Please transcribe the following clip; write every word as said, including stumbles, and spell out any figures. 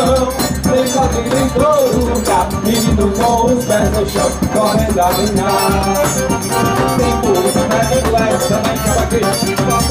chão. Tem quadrilha em todo lugar, menino com os pés no chão, correndo a minhar. Tem burro, tem reflexo, também cavaquinho.